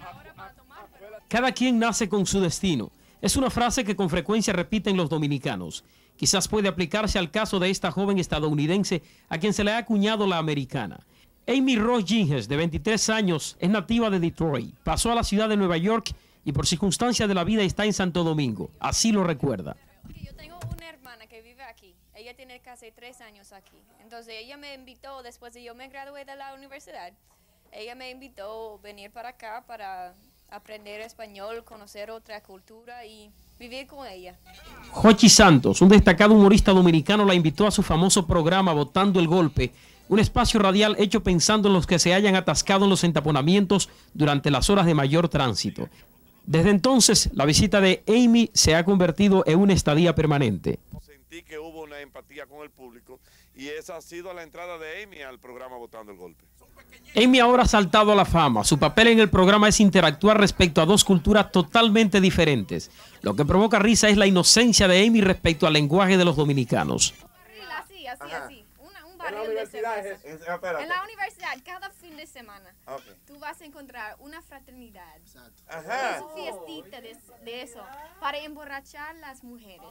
Cada quien nace con su destino. Es una frase que con frecuencia repiten los dominicanos. Quizás puede aplicarse al caso de esta joven estadounidense a quien se le ha acuñado la americana. Amy Ross Ginges, de 23 años, es nativa de Detroit. Pasó a la ciudad de Nueva York y por circunstancias de la vida está en Santo Domingo. Así lo recuerda. Yo tengo una hermana que vive aquí. Ella tiene casi 3 años aquí. Entonces ella me invitó, después de yo me gradué de la universidad, ella me invitó a venir para acá para aprender español, conocer otra cultura y vivir con ella. Jochi Santos, un destacado humorista dominicano, la invitó a su famoso programa Botando el Golpe, un espacio radial hecho pensando en los que se hayan atascado en los entaponamientos durante las horas de mayor tránsito. Desde entonces, la visita de Amy se ha convertido en una estadía permanente. Sentí que hubo una empatía con el público y esa ha sido la entrada de Amy al programa Botando el Golpe. Amy ahora ha saltado a la fama. Su papel en el programa es interactuar respecto a dos culturas totalmente diferentes. Lo que provoca risa es la inocencia de Amy respecto al lenguaje de los dominicanos. Así. Un barril de cerveza. En la universidad, cada fin de semana, tú vas a encontrar una fraternidad, una fiestita de eso, para emborrachar las mujeres.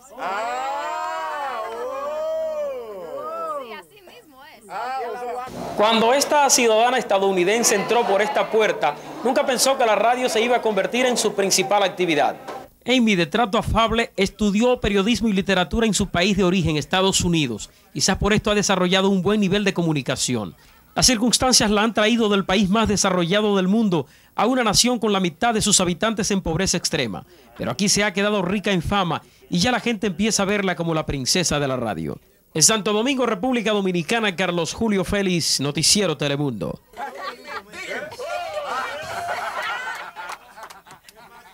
Sí, así mismo es. Cuando esta ciudadana estadounidense entró por esta puerta, nunca pensó que la radio se iba a convertir en su principal actividad. Amy, de trato afable, estudió periodismo y literatura en su país de origen, Estados Unidos. Quizás por esto ha desarrollado un buen nivel de comunicación. Las circunstancias la han traído del país más desarrollado del mundo a una nación con la mitad de sus habitantes en pobreza extrema. Pero aquí se ha quedado rica en fama y ya la gente empieza a verla como la princesa de la radio. En Santo Domingo, República Dominicana, Carlos Julio Félix, Noticiero Telemundo.